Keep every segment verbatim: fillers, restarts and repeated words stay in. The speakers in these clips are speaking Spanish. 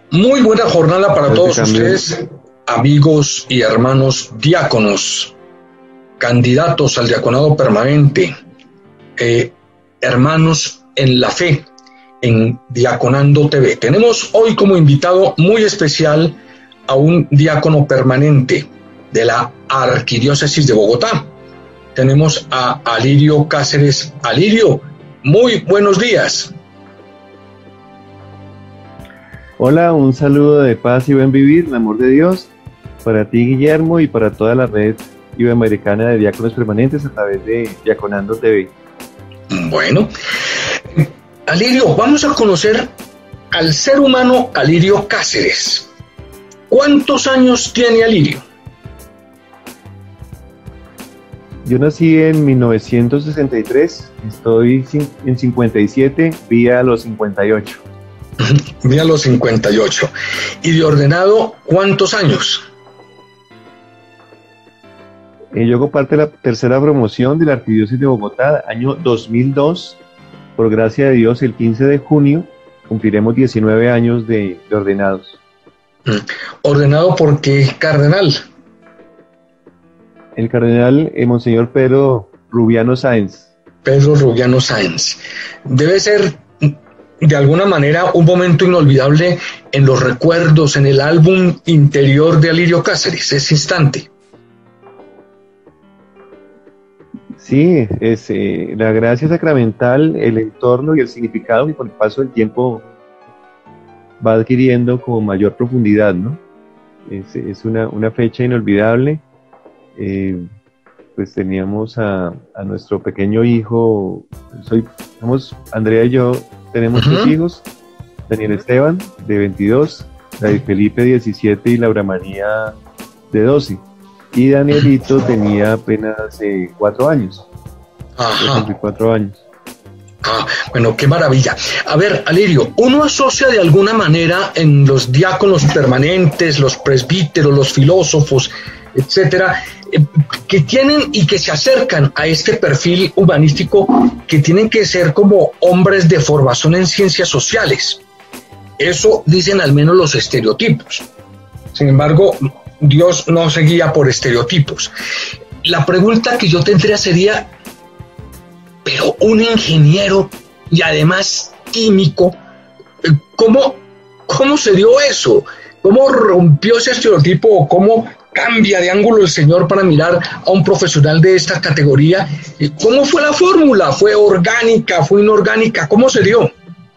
Muy buena jornada para todos ustedes, amigos y hermanos diáconos, candidatos al diaconado permanente, eh, hermanos en la fe, en Diaconando T V. Tenemos hoy como invitado muy especial a un diácono permanente de la Arquidiócesis de Bogotá. Tenemos a Alirio Cáceres. Alirio, muy buenos días. Hola, un saludo de paz y buen vivir, el amor de Dios, para ti, Guillermo, y para toda la red iberoamericana de diáconos permanentes a través de Diaconando T V. Bueno, Alirio, vamos a conocer al ser humano Alirio Cáceres. ¿Cuántos años tiene Alirio? Yo nací en mil novecientos sesenta y tres, estoy en cincuenta y siete, vía los cincuenta y ocho. Mira los cincuenta y ocho. ¿Y de ordenado cuántos años? Eh, yo hago parte de la tercera promoción de la Arquidiócesis de Bogotá, año dos mil dos. Por gracia de Dios, el quince de junio cumpliremos diecinueve años de, de ordenados. ¿Ordenado por qué cardenal? El cardenal eh, Monseñor Pedro Rubiano Sáenz. Pedro Rubiano Sáenz. Debe ser de alguna manera un momento inolvidable en los recuerdos, en el álbum interior de Alirio Cáceres, ese instante. Sí, es eh, la gracia sacramental, el entorno y el significado que con el paso del tiempo va adquiriendo como mayor profundidad, ¿no? Es, es una, una fecha inolvidable. Eh, pues teníamos a, a nuestro pequeño hijo, soy, somos Andrea y yo, tenemos uh-huh. tres hijos, Daniel Esteban, de veintidós, David Felipe, diecisiete, y Laura María, de doce. Y Danielito tenía apenas eh, cuatro años. Ajá. cuatro años. Ah, bueno, qué maravilla. A ver, Alirio, uno asocia de alguna manera en los diáconos permanentes, los presbíteros, los filósofos, etcétera, eh, que tienen y que se acercan a este perfil humanístico, que tienen que ser como hombres de formación en ciencias sociales. Eso dicen al menos los estereotipos. Sin embargo, Dios no se guía por estereotipos. La pregunta que yo tendría sería, pero un ingeniero y además químico, ¿cómo, cómo se dio eso? ¿Cómo rompió ese estereotipo? ¿Cómo cambia de ángulo el Señor para mirar a un profesional de esta categoría? ¿Cómo fue la fórmula? ¿Fue orgánica? ¿Fue inorgánica? ¿Cómo se dio?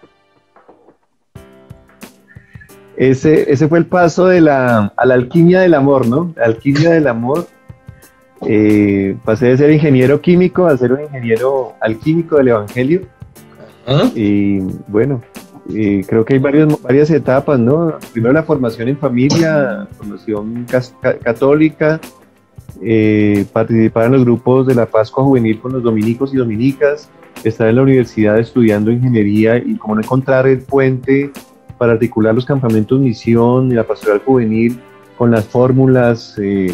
Ese, ese fue el paso de la, a la alquimia del amor, ¿no? La alquimia del amor. Eh, pasé de ser ingeniero químico a ser un ingeniero alquímico del Evangelio. ¿Ah? Y bueno, eh, creo que hay varios, varias etapas, ¿no? Primero la formación en familia, formación cas- católica, eh, participar en los grupos de la Pascua Juvenil con los dominicos y dominicas, estar en la universidad estudiando ingeniería y como no encontrar el puente para articular los campamentos misión y la pastoral juvenil con las fórmulas eh,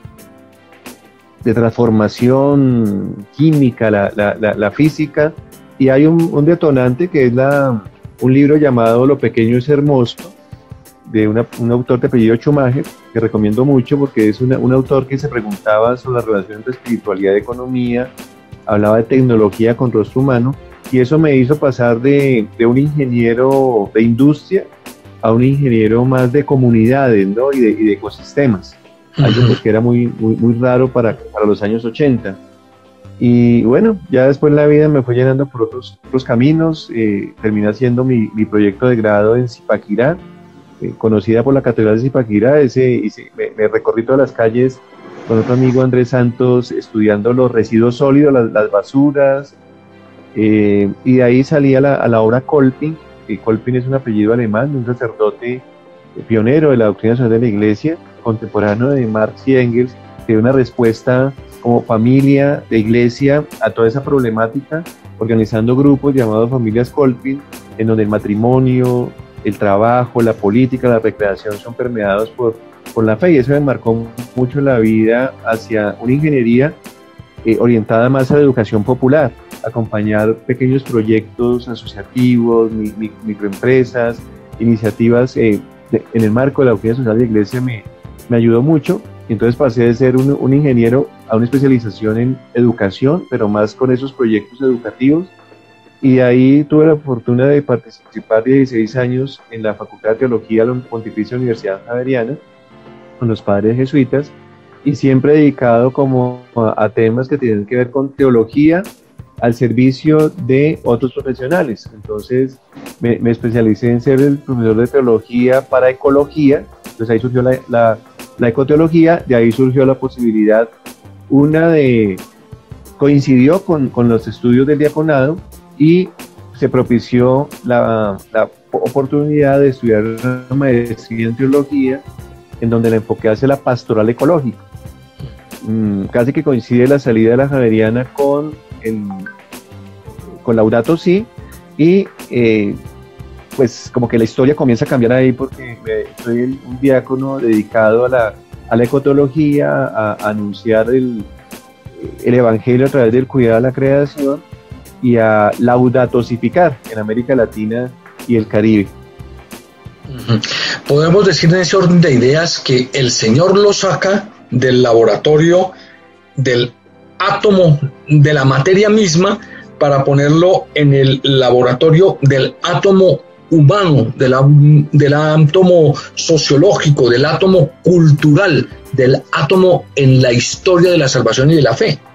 de transformación química, la, la, la, la física, y hay un, un detonante que es la, un libro llamado Lo pequeño es hermoso, de una, un autor de apellido Schumacher, que recomiendo mucho porque es una, un autor que se preguntaba sobre la relación entre espiritualidad y economía, hablaba de tecnología con rostro humano, y eso me hizo pasar de, de un ingeniero de industria a un ingeniero más de comunidades, ¿no? y, de, y de ecosistemas. Algo pues que era muy, muy, muy raro para, para los años ochenta. Y bueno, ya después la vida me fue llenando por otros, otros caminos. Eh, terminé haciendo mi, mi proyecto de grado en Zipaquirá, eh, conocida por la Catedral de Zipaquirá. Ese, ese, me, me recorrí todas las calles con otro amigo, Andrés Santos, estudiando los residuos sólidos, las, las basuras. Eh, y de ahí salí a la, a la obra Kolping. Eh, Kolping es un apellido alemán, un sacerdote pionero de la doctrina social de la Iglesia, contemporáneo de Marx y Engels, que dio una respuesta como familia de iglesia a toda esa problemática, organizando grupos llamados familias Kolping, en donde el matrimonio, el trabajo, la política, la recreación son permeados por, por la fe, y eso me marcó mucho la vida hacia una ingeniería eh, orientada más a la educación popular, acompañar pequeños proyectos asociativos, mi, mi, microempresas, iniciativas eh, de, en el marco de la doctrina social de la Iglesia me, me ayudó mucho. Y entonces pasé de ser un, un ingeniero a una especialización en educación, pero más con esos proyectos educativos. Y de ahí tuve la fortuna de participar dieciséis años en la Facultad de Teología de la Pontificia Universidad Javeriana, con los padres jesuitas, y siempre dedicado como a, a temas que tienen que ver con teología al servicio de otros profesionales. Entonces me, me especialicé en ser el profesor de teología para ecología. Entonces ahí surgió la, la, la ecoteología, de ahí surgió la posibilidad, una de, coincidió con, con los estudios del diaconado, y se propició la, la oportunidad de estudiar una maestría en teología, en donde el enfoque hace la pastoral ecológica. Mm, casi que coincide la salida de la Javeriana con, el, con Laudato Si, y eh, pues como que la historia comienza a cambiar ahí, porque me, soy un diácono dedicado a la, a la ecoteología, a, a anunciar el, el evangelio a través del cuidado de la creación, y a laudatosificar en América Latina y el Caribe. Podemos decir en ese orden de ideas que el Señor lo saca del laboratorio, del átomo, de la materia misma, para ponerlo en el laboratorio del átomo humano, del, del átomo sociológico, del átomo cultural, del átomo en la historia de la salvación y de la fe.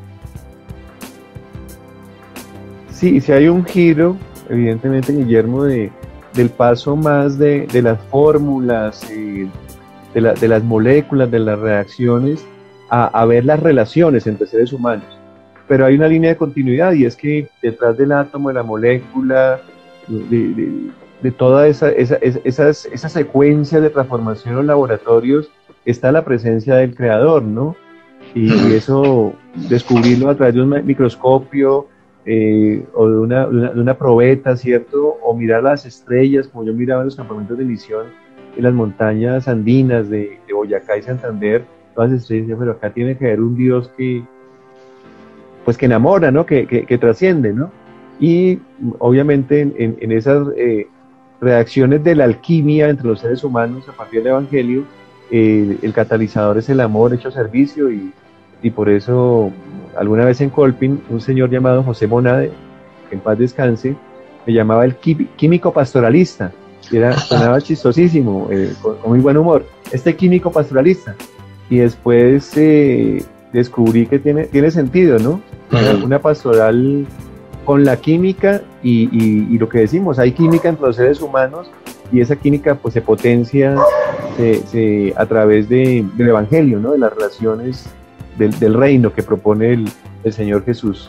Sí, si hay un giro, evidentemente, Guillermo, de, del paso más de, de las fórmulas, eh, de, la, de las moléculas, de las reacciones, a, a ver las relaciones entre seres humanos. Pero hay una línea de continuidad, y es que detrás del átomo, de la molécula, de, de, de toda esa, esa, esas, esa secuencia de transformación en los laboratorios, está la presencia del creador, ¿no? Y, y eso, descubrirlo a través de un microscopio, Eh, o de una, de, una, de una probeta, ¿cierto? O mirar las estrellas, como yo miraba en los campamentos de misión en las montañas andinas de, de Boyacá y Santander, todas las estrellas, pero acá tiene que haber un Dios que, pues que enamora, ¿no? Que, que, que trasciende, ¿no? Y obviamente en, en, en esas eh, reacciones de la alquimia entre los seres humanos a partir del Evangelio, eh, el catalizador es el amor hecho servicio, y, y por eso alguna vez en Colpin, un señor llamado José Monade, que en paz descanse, me llamaba el químico pastoralista, y era, sonaba chistosísimo, eh, con, con muy buen humor, este químico pastoralista, y después eh, descubrí que tiene, tiene sentido, ¿no? Uh-huh. Una pastoral con la química, y, y, y lo que decimos, hay química entre los seres humanos, y esa química pues se potencia se, se, a través de, del Evangelio, ¿no? De las relaciones Del, del reino que propone el, el Señor Jesús.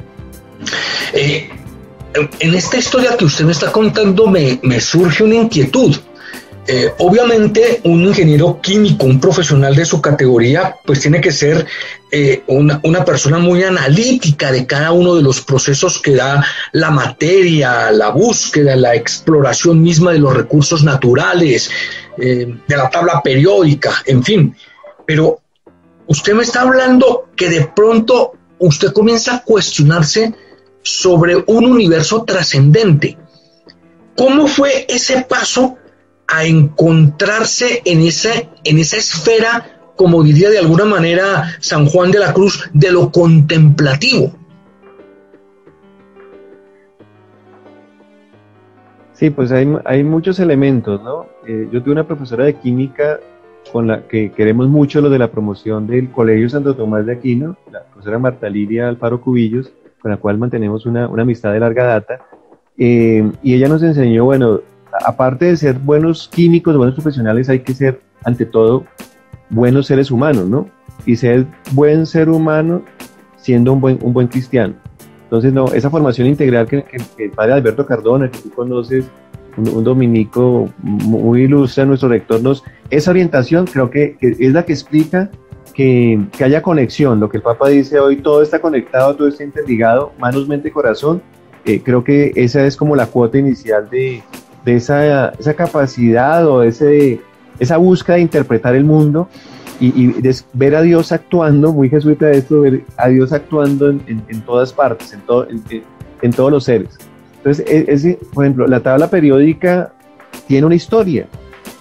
Eh, en esta historia que usted me está contando me, me surge una inquietud. Eh, obviamente un ingeniero químico, un profesional de su categoría, pues tiene que ser eh, una, una persona muy analítica de cada uno de los procesos que da la materia, la búsqueda, la exploración misma de los recursos naturales, eh, de la tabla periódica, en fin. Pero usted me está hablando que de pronto usted comienza a cuestionarse sobre un universo trascendente. ¿Cómo fue ese paso a encontrarse en esa, en esa esfera, como diría de alguna manera San Juan de la Cruz, de lo contemplativo? Sí, pues hay, hay muchos elementos, ¿no? Eh, yo tuve una profesora de química con la que queremos mucho, lo de la promoción del Colegio Santo Tomás de Aquino, la profesora Marta Lilia Alfaro Cubillos, con la cual mantenemos una, una amistad de larga data, eh, y ella nos enseñó, bueno, aparte de ser buenos químicos, buenos profesionales, hay que ser, ante todo, buenos seres humanos, ¿no? Y ser buen ser humano siendo un buen, un buen cristiano. Entonces, no, esa formación integral que, que, que el padre Alberto Cardona, que tú conoces, un, un dominico muy ilustre, nuestro rector, nos, esa orientación creo que, que es la que explica que, que haya conexión. Lo que el Papa dice hoy, todo está conectado, todo está interligado, manos, mente, corazón. Eh, creo que esa es como la cuota inicial de, de esa, esa capacidad o ese, esa búsqueda de interpretar el mundo y, y de ver a Dios actuando, muy jesuita esto, ver a Dios actuando en, en, en todas partes, en, todo, en, en todos los seres. Entonces, es, es, por ejemplo, la tabla periódica tiene una historia,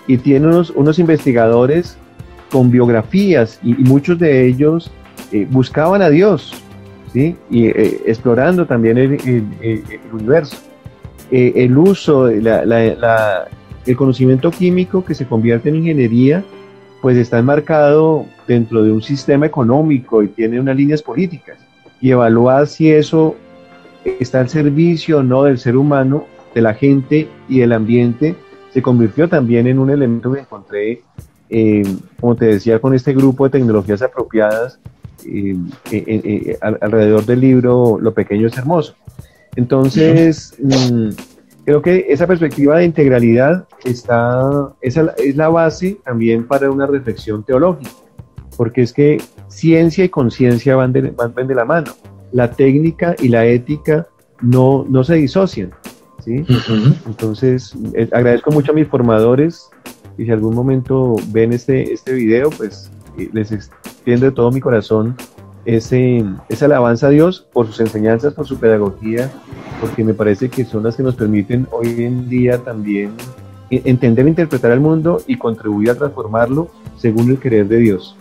y tiene unos, unos investigadores con biografías y, y muchos de ellos eh, buscaban a Dios, ¿sí? Y eh, explorando también el, el, el, el universo. Eh, el uso, la, la, la, el conocimiento químico que se convierte en ingeniería, pues está enmarcado dentro de un sistema económico y tiene unas líneas políticas, y evaluar si eso está al servicio o no del ser humano, de la gente y del ambiente, se convirtió también en un elemento que encontré, eh, como te decía, con este grupo de tecnologías apropiadas eh, eh, eh, alrededor del libro Lo pequeño es hermoso. Entonces, mmm, creo que esa perspectiva de integralidad está, esa es la base también para una reflexión teológica, porque es que ciencia y conciencia van de, van, van de la mano. La técnica y la ética no, no se disocian, ¿sí? Uh-huh. Entonces, eh, agradezco mucho a mis formadores, y si algún momento ven este, este video, pues eh, les extiendo de todo mi corazón ese, esa alabanza a Dios por sus enseñanzas, por su pedagogía, porque me parece que son las que nos permiten hoy en día también entender e interpretar el mundo y contribuir a transformarlo según el querer de Dios.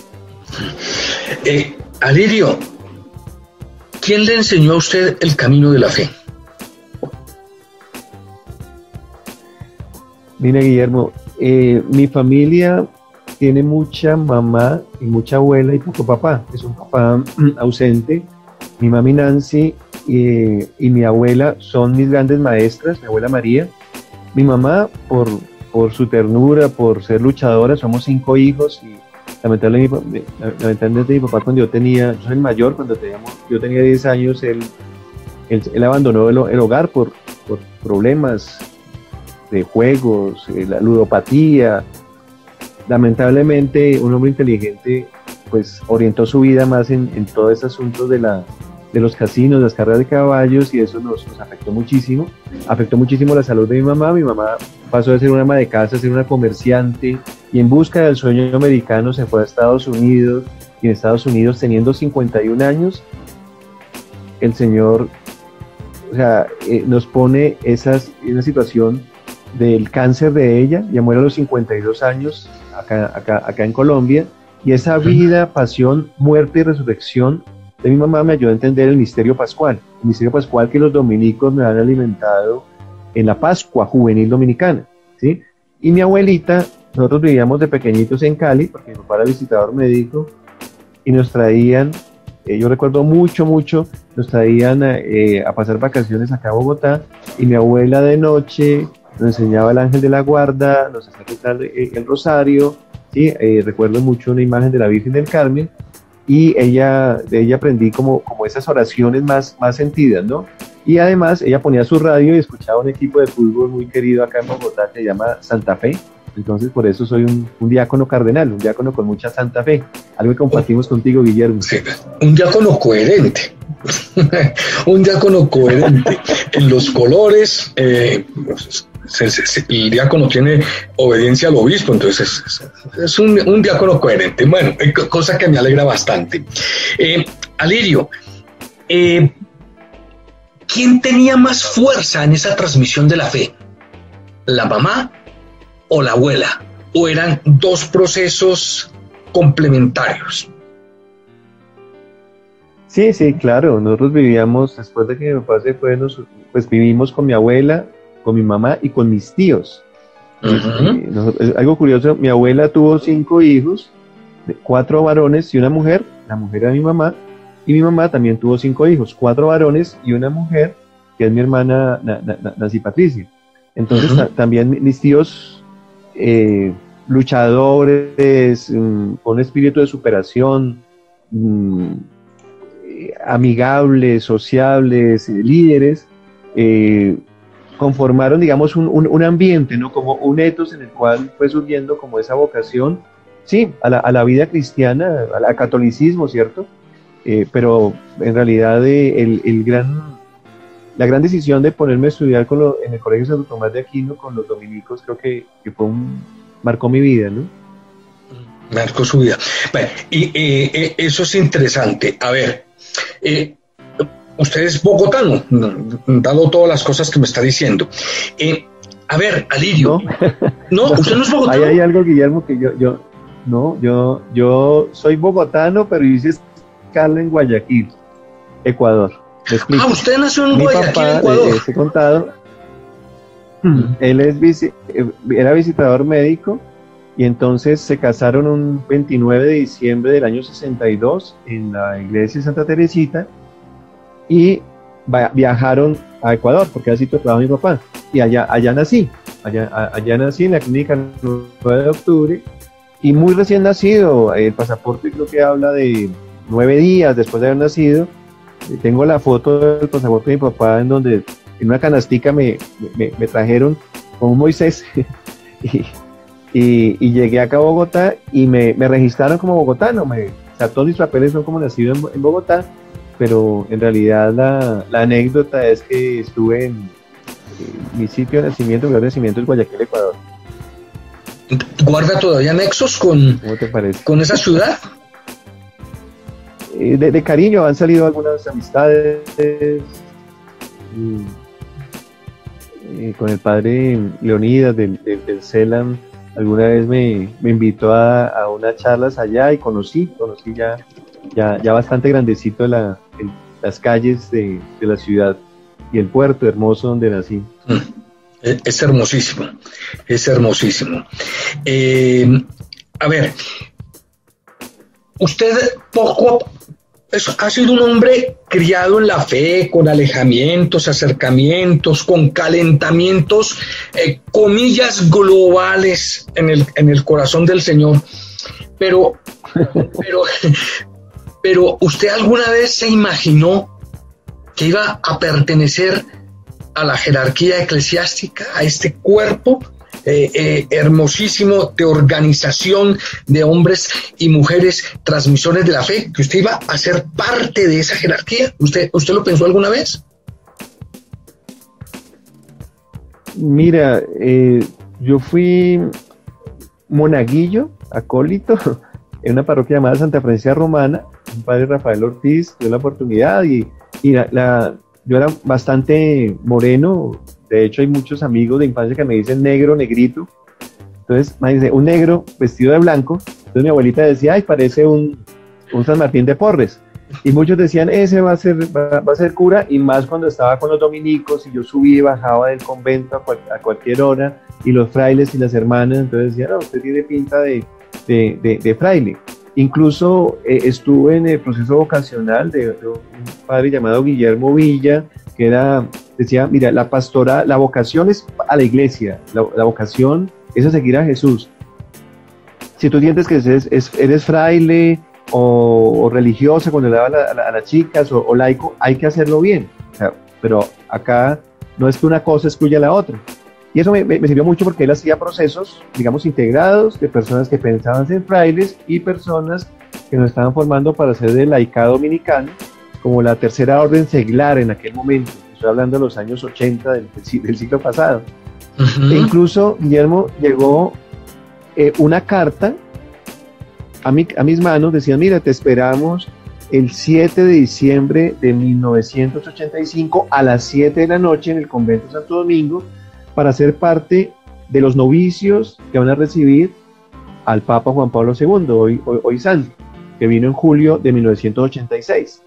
Eh, Alirio, ¿quién le enseñó a usted el camino de la fe? Mira, Guillermo, eh, mi familia tiene mucha mamá y mucha abuela y poco papá. Es un papá ausente. Mi mami Nancy eh, y mi abuela son mis grandes maestras, mi abuela María. Mi mamá, por, por su ternura, por ser luchadora, somos cinco hijos y lamentablemente, lamentablemente mi papá, cuando yo tenía, yo soy el mayor, cuando teníamos, yo tenía diez años, él, él, él abandonó el, el hogar por, por problemas de juegos, la ludopatía. Lamentablemente, un hombre inteligente pues orientó su vida más en, en todo ese asunto de, la, de los casinos, las carreras de caballos, y eso nos, nos afectó muchísimo. Afectó muchísimo la salud de mi mamá. Mi mamá pasó de ser una ama de casa a ser una comerciante, y en busca del sueño americano se fue a Estados Unidos, y en Estados Unidos, teniendo cincuenta y un años, el Señor, o sea, eh, nos pone esas, en una situación del cáncer de ella. Ya muere a los cincuenta y dos años acá, acá, acá en Colombia, y esa vida, pasión, muerte y resurrección de mi mamá me ayudó a entender el misterio pascual, el misterio pascual que los dominicos me han alimentado en la Pascua Juvenil Dominicana, ¿sí? Y mi abuelita, nosotros vivíamos de pequeñitos en Cali, porque mi papá era visitador médico, y nos traían, eh, yo recuerdo mucho, mucho, nos traían a, eh, a pasar vacaciones acá a Bogotá, y mi abuela de noche nos enseñaba el ángel de la guarda, nos hacía rezar el, el rosario, ¿sí? Eh, recuerdo mucho una imagen de la Virgen del Carmen, y ella, de ella aprendí como, como esas oraciones más, más sentidas, ¿no? Y además ella ponía su radio y escuchaba un equipo de fútbol muy querido acá en Bogotá que se llama Santa Fe. Entonces por eso soy un, un diácono cardenal, un diácono con mucha santa fe, algo que compartimos contigo, Guillermo. Sí, un diácono coherente, un diácono coherente en los colores. Eh, se, se, se, el diácono tiene obediencia al obispo, entonces es, es un, un diácono coherente. Bueno, cosa que me alegra bastante. Eh, Alirio, eh, ¿quién tenía más fuerza en esa transmisión de la fe? ¿La mamá o la abuela? ¿O eran dos procesos complementarios? Sí, sí, claro. Nosotros vivíamos, después de que mi papá se fue, nos, pues vivimos con mi abuela, con mi mamá y con mis tíos. Uh-huh. eh, nosotros, algo curioso, mi abuela tuvo cinco hijos, cuatro varones y una mujer. La mujer era mi mamá, y mi mamá también tuvo cinco hijos, cuatro varones y una mujer, que es mi hermana Na- Na- Nancy Patricia. Entonces, uh-huh. ta- también mis tíos, eh, luchadores, um, con espíritu de superación, um, eh, amigables, sociables, eh, líderes, eh, conformaron, digamos, un, un, un ambiente, ¿no? Como un ethos en el cual fue surgiendo como esa vocación, sí, a la, a la vida cristiana, al, al catolicismo, ¿cierto? Eh, pero en realidad eh, el, el gran, la gran decisión de ponerme a estudiar con lo, en el Colegio Santo Tomás de Aquino con los dominicos, creo que, que fue un, marcó mi vida, ¿no? Marcó su vida. Bueno, y eh, eh, eso es interesante. A ver, eh, usted es bogotano, dado todas las cosas que me está diciendo. Eh, A ver, Alirio. No, no, usted no es bogotano. Ahí hay algo, Guillermo, que yo, yo, no, yo, yo soy bogotano, pero hice escala en Guayaquil, Ecuador. Ah, usted nació en Mi Guayaquil, papá, Ecuador. Les he contado, él es vici, era visitador médico y entonces se casaron un veintinueve de diciembre del año sesenta y dos en la iglesia de Santa Teresita y viajaron a Ecuador porque así trabajaba mi papá y allá, allá nací, allá, allá nací en la clínica nueve de octubre y muy recién nacido, el pasaporte creo que habla de nueve días después de haber nacido. Tengo la foto del pasaporte de mi papá en donde en una canastica me, me, me trajeron con un Moisés y, y, y llegué acá a Bogotá y me, me registraron como bogotano. Me, o sea, todos mis papeles son como nacido en, en Bogotá, pero en realidad la, la anécdota es que estuve en, en mi sitio de nacimiento, mi lugar de nacimiento es Guayaquil, Ecuador. ¿Guarda todavía nexos con, ¿Cómo te parece? con esa ciudad? De, de cariño, han salido algunas amistades y, y con el padre Leonidas del, del, del CELAM, alguna vez me, me invitó a, a unas charlas allá y conocí, conocí ya, ya, ya bastante grandecito la, el, las calles de, de la ciudad y el puerto hermoso donde nací. Es hermosísimo, es hermosísimo. Eh, a ver, usted poco ha sido un hombre criado en la fe, con alejamientos, acercamientos, con calentamientos, eh, comillas globales en el, en el corazón del Señor. Pero, pero, pero, ¿usted alguna vez se imaginó que iba a pertenecer a la jerarquía eclesiástica, a este cuerpo Eh, eh, hermosísimo de organización de hombres y mujeres transmisores de la fe, que usted iba a ser parte de esa jerarquía? ¿Usted, usted lo pensó alguna vez? Mira, eh, yo fui monaguillo, acólito, en una parroquia llamada Santa Francia Romana. Un padre Rafael Ortiz dio la oportunidad y, y la, la, yo era bastante moreno. De hecho, hay muchos amigos de infancia que me dicen negro, negrito. Entonces, me dice, un negro vestido de blanco. Entonces mi abuelita decía, ay, parece un, un San Martín de Porres. Y muchos decían, ese va a ser va, va a ser cura, y más cuando estaba con los dominicos, y yo subía y bajaba del convento a, cual, a cualquier hora, y los frailes y las hermanas, entonces decían, no, usted tiene pinta de, de, de, de fraile. Incluso eh, estuve en el proceso vocacional de, de un padre llamado Guillermo Villa, que era, decía, mira, la pastora, la vocación es a la iglesia, la, la vocación es a seguir a Jesús. Si tú sientes que eres, es, eres fraile o, o religiosa cuando le dabas a, a, a las chicas o, o laico, hay que hacerlo bien. O sea, pero acá no es que una cosa excluya a la otra. Y eso me, me sirvió mucho porque él hacía procesos, digamos, integrados de personas que pensaban ser frailes y personas que nos estaban formando para ser del laicado dominicano, como la tercera orden seglar en aquel momento. Estoy hablando de los años ochenta del, del siglo pasado. Uh-huh. E incluso, Guillermo, llegó eh, una carta a, mi, a mis manos, decía, mira, te esperamos el siete de diciembre de mil novecientos ochenta y cinco a las siete de la noche en el convento de Santo Domingo, para ser parte de los novicios que van a recibir al Papa Juan Pablo segundo, hoy, hoy, hoy santo, que vino en julio de mil novecientos ochenta y seis.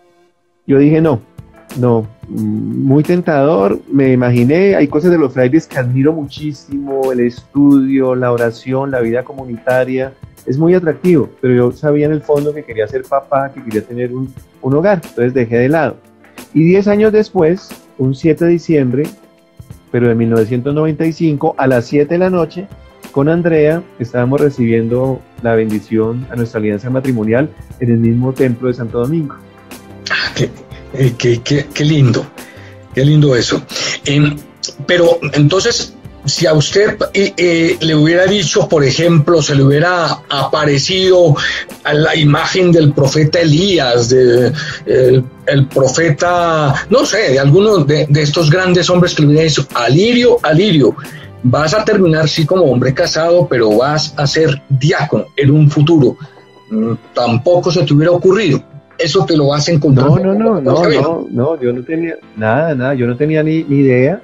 Yo dije, no, no, muy tentador, me imaginé, hay cosas de los frailes que admiro muchísimo, el estudio, la oración, la vida comunitaria, es muy atractivo, pero yo sabía en el fondo que quería ser papá, que quería tener un, un hogar, entonces dejé de lado. Y diez años después, un siete de diciembre, pero de mil novecientos noventa y cinco, a las siete de la noche, con Andrea, estábamos recibiendo la bendición a nuestra alianza matrimonial en el mismo templo de Santo Domingo. Ah, qué, qué, qué, qué lindo, qué lindo eso. Eh, pero entonces, si a usted eh, eh, le hubiera dicho, por ejemplo, se le hubiera aparecido a la imagen del profeta Elías, de, el, el profeta, no sé, de alguno de, de estos grandes hombres que le hubiera dicho, Alirio, Alirio, vas a terminar sí como hombre casado, pero vas a ser diácono en un futuro, mm, tampoco se te hubiera ocurrido. Eso te lo vas a encontrar. No, no, no, no, no, no, yo no tenía nada, nada, yo no tenía ni, ni idea.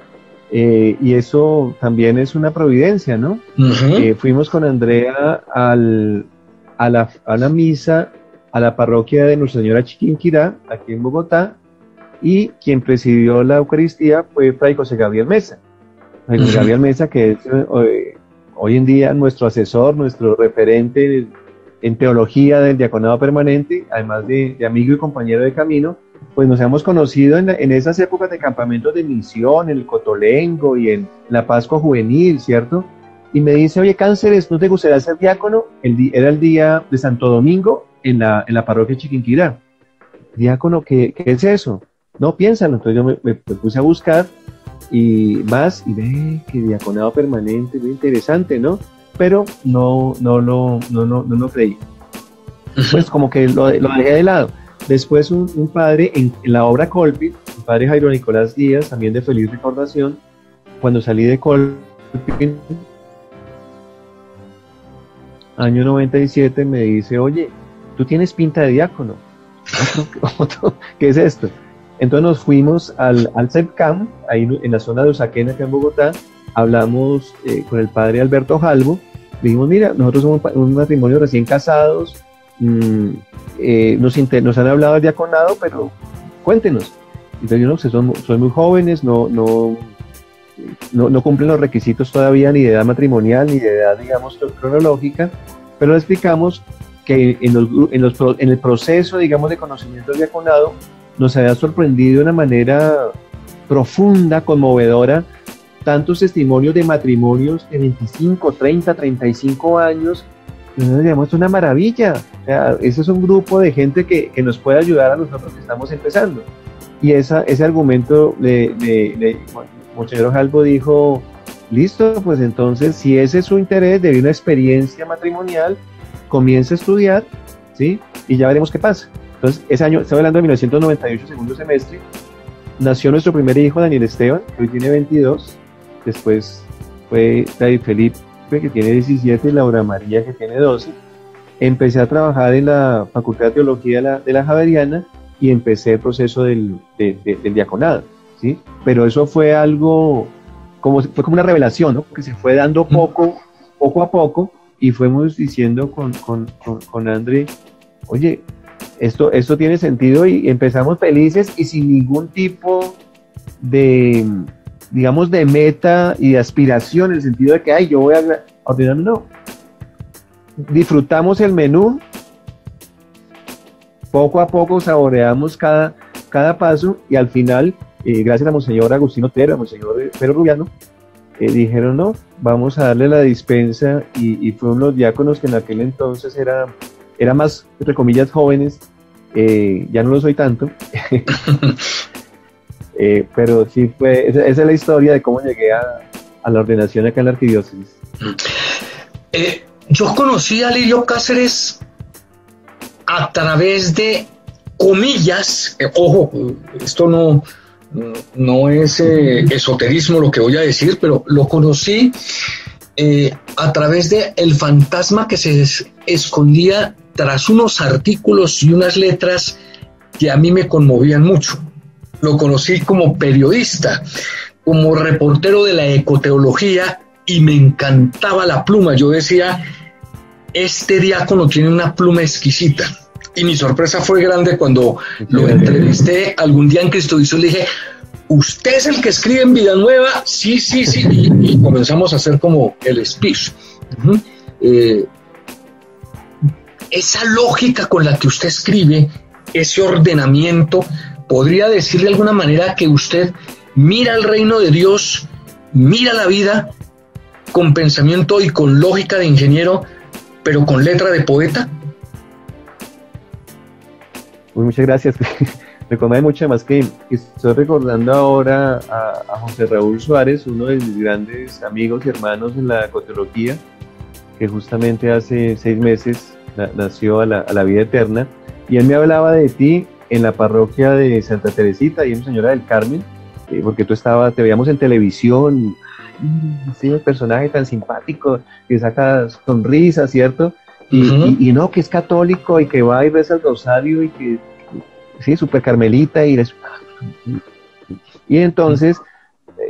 Eh, y eso también es una providencia, ¿no? Uh-huh. Eh, fuimos con Andrea al, a, la, a la misa a la parroquia de Nuestra Señora Chiquinquirá, aquí en Bogotá, y quien presidió la Eucaristía fue Fray José Gabriel Mesa. Fray José uh-huh. Gabriel Mesa, que es eh, hoy en día nuestro asesor, nuestro referente en teología del diaconado permanente, además de, de amigo y compañero de camino. Pues nos hemos conocido en, la, en esas épocas de campamentos de misión, en el Cotolengo y en la Pascua Juvenil, ¿cierto? Y me dice, oye, Cánceres, ¿no te gustaría ser diácono? El di- era el día de Santo Domingo en la, en la parroquia Chiquinquirá. Diácono, ¿qué, qué es eso? No, piénsalo. Entonces yo me, me, me puse a buscar y más, y ve que diaconado permanente, muy interesante, ¿no? Pero no, no, lo, no, no, no lo creí. Pues como que lo, lo dejé de lado. Después un, un padre en, en la obra Colpit, el padre Jairo Nicolás Díaz, también de feliz recordación, cuando salí de Colpit, año noventa y siete, me dice, oye, tú tienes pinta de diácono. ¿Otro, otro, ¿Qué es esto? Entonces nos fuimos al, al CEPCAM, ahí en la zona de Usaquén, acá en Bogotá, hablamos eh, con el padre Alberto Jalvo, dijimos, mira, nosotros somos un matrimonio recién casados, mmm, Eh, nos, inter- nos han hablado del diaconado, pero cuéntenos. Entonces yo no sé, son, son muy jóvenes, no, no, no, no cumplen los requisitos todavía ni de edad matrimonial ni de edad, digamos, cronológica, pero le explicamos que en, los, en, los, en el proceso, digamos, de conocimiento del diaconado nos había sorprendido de una manera profunda, conmovedora, tantos testimonios de matrimonios de veinticinco, treinta, treinta y cinco años. Nosotros digamos, es una maravilla. O sea, ese es un grupo de gente que, que nos puede ayudar a nosotros que estamos empezando. Y esa, ese argumento de, de, de Monseñor Jalvo dijo, listo, pues entonces, si ese es su interés de una experiencia matrimonial, comienza a estudiar, ¿sí? Y ya veremos qué pasa. Entonces, ese año, estoy hablando de mil novecientos noventa y ocho, segundo semestre, nació nuestro primer hijo, Daniel Esteban, que hoy tiene veintidós, después fue David Felipe, que tiene diecisiete, y Laura María, que tiene doce. Empecé a trabajar en la Facultad de Teología de la, de la Javeriana y empecé el proceso del, de, de, del diaconado, ¿sí? Pero eso fue algo, como, fue como una revelación, ¿no? Que se fue dando poco, poco a poco, y fuimos diciendo con, con, con, con André, oye, esto, esto tiene sentido, y empezamos felices y sin ningún tipo de, digamos, de meta y de aspiración, en el sentido de que, ay, yo voy a ordenarme, no. Disfrutamos el menú, poco a poco saboreamos cada, cada paso, y al final, eh, gracias a Monseñor Agustín Otero, a Monseñor Pedro Rubiano, eh, dijeron, no, vamos a darle la dispensa, y, y fueron los diáconos que en aquel entonces era, era más, entre comillas, jóvenes, eh, ya no lo soy tanto, Eh, pero sí fue, esa, esa es la historia de cómo llegué a, a la ordenación acá en la arquidiócesis. Eh, yo conocí a Lirio Cáceres a través de comillas, eh, ojo, esto no, no es eh, esoterismo lo que voy a decir, pero lo conocí eh, a través de el fantasma que se es, escondía tras unos artículos y unas letras que a mí me conmovían mucho. Lo conocí como periodista, como reportero de la ecoteología, y me encantaba la pluma. Yo decía, este diácono tiene una pluma exquisita. Y mi sorpresa fue grande cuando lo entrevisté algún día en Cristo Jesús. Le dije, ¿usted es el que escribe en Vida Nueva? Sí, sí, sí. Y, y comenzamos a hacer como el speech. Uh-huh. Eh, esa lógica con la que usted escribe, ese ordenamiento, podría decir de alguna manera que usted mira el reino de Dios, mira la vida con pensamiento y con lógica de ingeniero, pero con letra de poeta. Muy, muchas gracias. Me conmueve mucho, además que estoy recordando ahora a, a José Raúl Suárez, uno de mis grandes amigos y hermanos en la ecoteología, que justamente hace seis meses na, nació a la, a la vida eterna, y él me hablaba de ti en la parroquia de Santa Teresita, y en Señora del Carmen, eh, porque tú estabas, te veíamos en televisión, sí, el personaje tan simpático, que saca sonrisas, ¿cierto? Y, uh-huh. y, y no, que es católico, y que va y reza el rosario, y que, sí, súper carmelita, y, y entonces,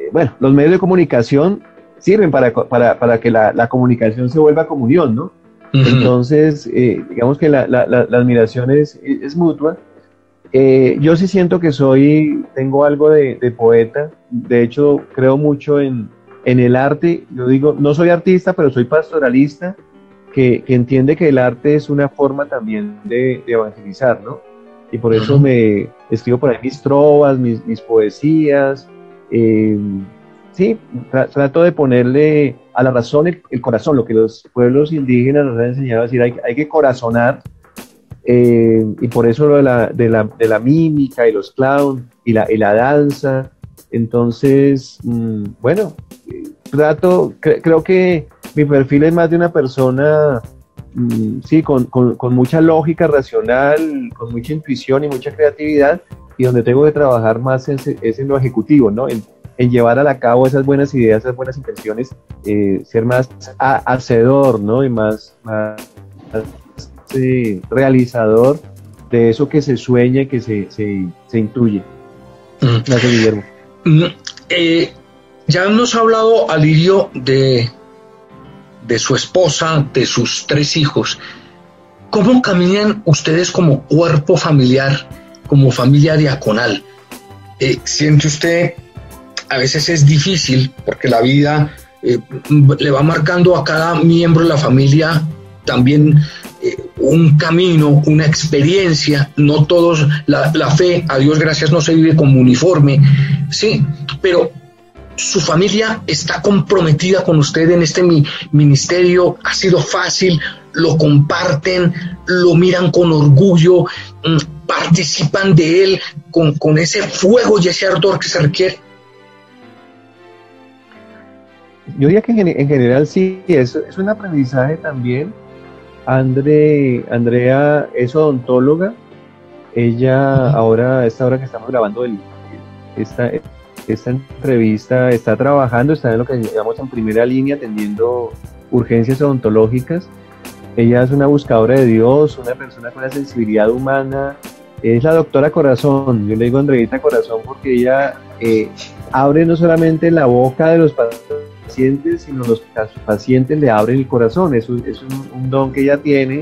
bueno, los medios de comunicación sirven para, para, para que la, la comunicación se vuelva comunión, ¿no? Uh-huh. Entonces, eh, digamos que la, la, la, la admiración es, es mutua. Eh, yo sí siento que soy, tengo algo de, de poeta, de hecho creo mucho en, en el arte. Yo digo, no soy artista, pero soy pastoralista, que, que entiende que el arte es una forma también de, de evangelizar, ¿no? Y por eso uh-huh. me escribo por ahí mis trovas, mis, mis poesías, eh, sí, tra- trato de ponerle a la razón el, el corazón, lo que los pueblos indígenas nos han enseñado a decir, hay, hay que corazonar. Eh, y por eso lo de la, de, la, de la mímica y los clowns y la, y la danza. Entonces, mmm, bueno, trato, cre- creo que mi perfil es más de una persona, mmm, sí, con, con, con mucha lógica racional, con mucha intuición y mucha creatividad, y donde tengo que trabajar más en, es en lo ejecutivo, ¿no? En, en llevar a la cabo esas buenas ideas, esas buenas intenciones, eh, ser más a, hacedor, ¿no? Y más, más Eh, realizador de eso que se sueña y que se, se, se intuye. Mm. Gracias, Guillermo. Mm, eh, ya nos ha hablado, Alirio, de, de su esposa, de sus tres hijos. ¿Cómo caminan ustedes como cuerpo familiar, como familia diaconal? Eh, ¿Siente usted, a veces es difícil, porque la vida eh, le va marcando a cada miembro de la familia también eh, un camino, una experiencia? No todos, la, la fe, a Dios gracias, no se vive como uniforme, sí, pero su familia está comprometida con usted en este mi, ministerio, ha sido fácil, lo comparten, lo miran con orgullo, participan de él con, con ese fuego y ese ardor que se requiere. Yo diría que en, en general sí, es, es un aprendizaje también. Andre, Andrea es odontóloga, ella ahora, a esta hora que estamos grabando el, esta, esta entrevista, está trabajando, está en lo que llamamos en primera línea atendiendo urgencias odontológicas. Ella es una buscadora de Dios, una persona con una sensibilidad humana, es la doctora Corazón. Yo le digo Andreita Corazón porque ella eh, abre no solamente la boca de los pacientes, sino los a sus pacientes le abren el corazón. Es un, es un, un don que ella tiene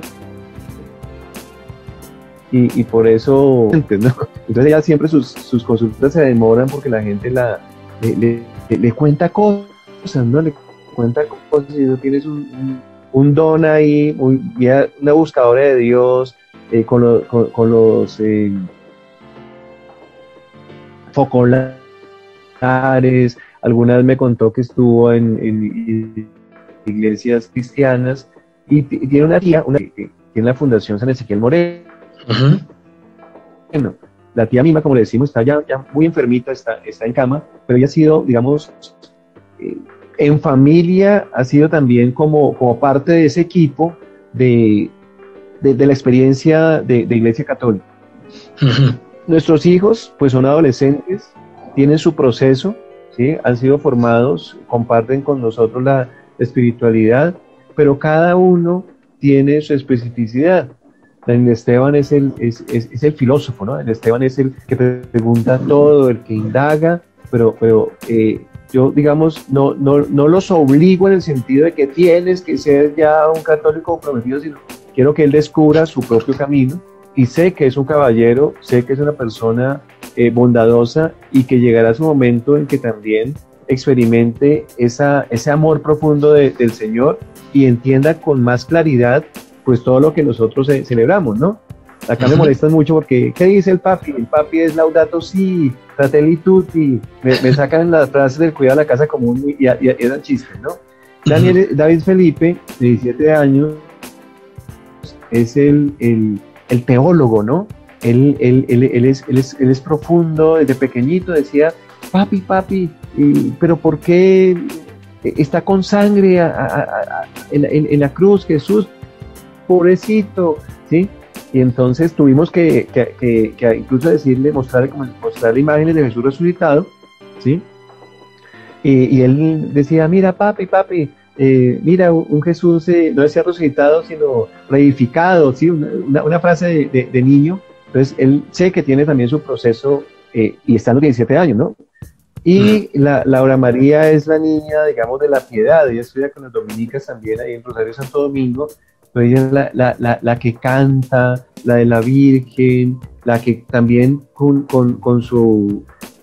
y, y por eso, ¿no? Entonces ella siempre sus, sus consultas se demoran porque la gente la, le, le, le cuenta cosas, ¿no? Le cuenta cosas y tú tienes un, un, un don ahí, muy, una buscadora de Dios, eh, con, lo, con, con los eh, focolares. Alguna vez me contó que estuvo en, en, en iglesias cristianas y, t- y tiene una tía, una que tiene la Fundación San Ezequiel Moreno. Uh-huh. Bueno, la tía Mima, como le decimos, está ya, ya muy enfermita, está, está en cama, pero ella ha sido, digamos, eh, en familia, ha sido también como, como parte de ese equipo de, de, de la experiencia de, de Iglesia Católica. Uh-huh. Nuestros hijos, pues son adolescentes, tienen su proceso, ¿sí? Han sido formados, comparten con nosotros la espiritualidad, pero cada uno tiene su especificidad. El Esteban es el, es, es, es el filósofo, ¿no? El Esteban es el que pregunta todo, el que indaga, pero, pero eh, yo, digamos, no, no, no los obligo en el sentido de que tienes que ser ya un católico comprometido, sino quiero que él descubra su propio camino, y sé que es un caballero, sé que es una persona eh, bondadosa, y que llegará su momento en que también experimente esa, ese amor profundo de, del Señor y entienda con más claridad pues todo lo que nosotros eh, celebramos, ¿no? Acá uh-huh. me molestan mucho porque ¿qué dice el papi? El papi es Laudato Si, Fratelli Tutti, me, me sacan las frases del cuidado de la casa común y, y, y eran chistes, ¿no? Uh-huh. Daniel, David Felipe, de diecisiete años, es el, el, el teólogo, ¿no? Él, él, él, él, es, él, es, él es profundo, desde pequeñito decía, papi, papi, y, pero ¿por qué está con sangre a, a, a, en, en, en la cruz, Jesús? Pobrecito, ¿sí? Y entonces tuvimos que, que, que, que incluso decirle, mostrarle, mostrarle imágenes de Jesús resucitado, ¿sí? Y, y él decía, mira papi, papi, eh, mira, un Jesús eh, no decía resucitado, sino reedificado, ¿sí? Una, una, una frase de, de, de niño. Entonces él sé que tiene también su proceso, eh, y está en los diecisiete años, ¿no? Y la, Laura María es la niña, digamos, de la piedad. Ella estudia con las dominicas también ahí en Rosario Santo Domingo. Pero ella es la, la, la, la que canta, la de la Virgen, la que también con, con, con su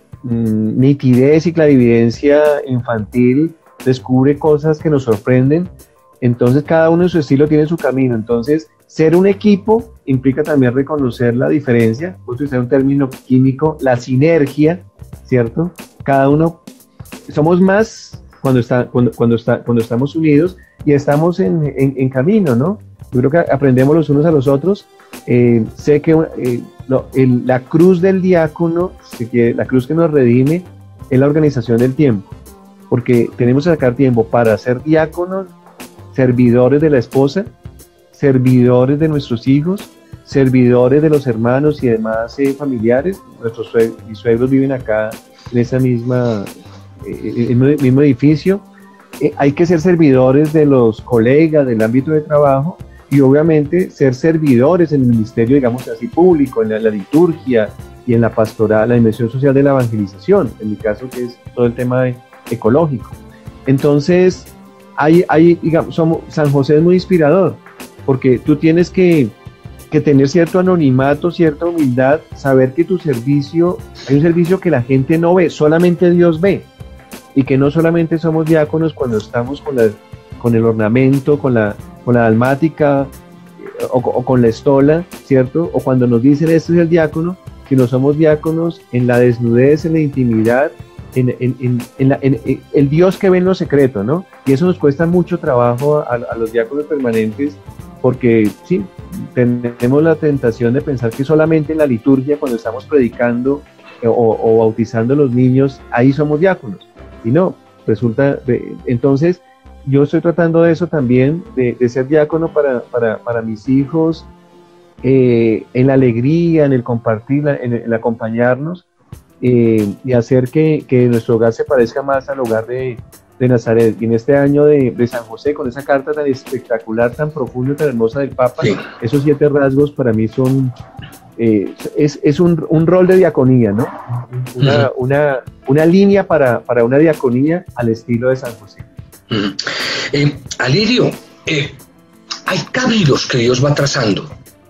mm, nitidez y clarividencia infantil descubre cosas que nos sorprenden. Entonces cada uno en su estilo tiene su camino. Entonces ser un equipo implica también reconocer la diferencia, utilizar un término químico, la sinergia, ¿cierto? Cada uno, somos más cuando, está, cuando, cuando, está, cuando estamos unidos y estamos en, en, en camino, ¿no? Yo creo que aprendemos los unos a los otros. Eh, sé que eh, no, el, la cruz del diácono, que, la cruz que nos redime, es la organización del tiempo, porque tenemos que sacar tiempo para ser diáconos, servidores de la esposa, servidores de nuestros hijos, servidores de los hermanos y demás eh, familiares. Nuestros suegros, mis suegros viven acá en esa misma, eh, en el mismo edificio. Eh, hay que ser servidores de los colegas del ámbito de trabajo y obviamente ser servidores en el ministerio, digamos así, público, en la, la liturgia y en la pastoral, la dimensión social de la evangelización, en mi caso que es todo el tema de, ecológico. Entonces, hay, hay, digamos, somos, San José es muy inspirador, porque tú tienes que, que tener cierto anonimato, cierta humildad, saber que tu servicio, hay un servicio que la gente no ve, solamente Dios ve, y que no solamente somos diáconos cuando estamos con, la, con el ornamento, con la, con la dalmática o, o con la estola, ¿cierto? O cuando nos dicen esto es el diácono, sino somos diáconos en la desnudez, en la intimidad, en, en, en, en, la, en, en el Dios que ve en lo secreto, ¿no? Y eso nos cuesta mucho trabajo a, a los diáconos permanentes, porque sí, tenemos la tentación de pensar que solamente en la liturgia, cuando estamos predicando o, o bautizando a los niños, ahí somos diáconos. Y no, resulta, entonces yo estoy tratando de eso también, de, de ser diácono para, para, para mis hijos, eh, en la alegría, en el compartir, en el, en el acompañarnos, eh, y hacer que, que nuestro hogar se parezca más al hogar de, de Nazaret. Y en este año de, de San José, con esa carta tan espectacular, tan profunda, tan hermosa del Papa, sí. Esos siete rasgos para mí son, eh, es, es un, un rol de diaconía, ¿no? Una, uh-huh. una, una línea para, para una diaconía al estilo de San José. Uh-huh. eh, Alirio, eh, hay caminos que Dios va trazando